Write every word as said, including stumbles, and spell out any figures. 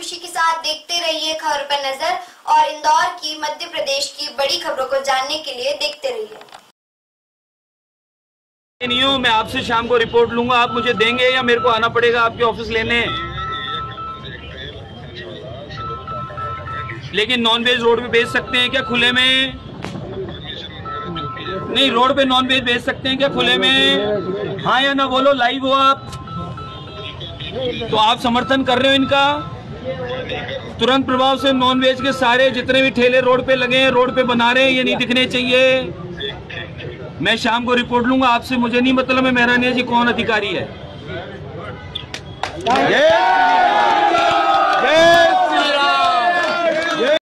खुशी के साथ देखते रहिए खबर पर नजर और इंदौर की, मध्य प्रदेश की बड़ी खबरों को जानने के लिए देखते रहिए। नहीं हूँ, मैं आपसे शाम को रिपोर्ट लूंगा। आप मुझे देंगे या मेरे को आना पड़ेगा आपके ऑफिस लेने? लेकिन नॉन वेज रोड पे बेच सकते हैं क्या खुले में? नहीं, रोड पे नॉन वेज बेच सकते हैं क्या खुले में? हाँ या ना बोलो, लाइव हो आप। तो आप समर्थन कर रहे हो इनका? तुरंत प्रभाव से नॉन वेज के सारे जितने भी ठेले रोड पे लगे हैं, रोड पे बना रहे हैं, ये नहीं दिखने चाहिए। मैं शाम को रिपोर्ट लूंगा आपसे। मुझे नहीं मतलब है मेहरानिया जी कौन अधिकारी है।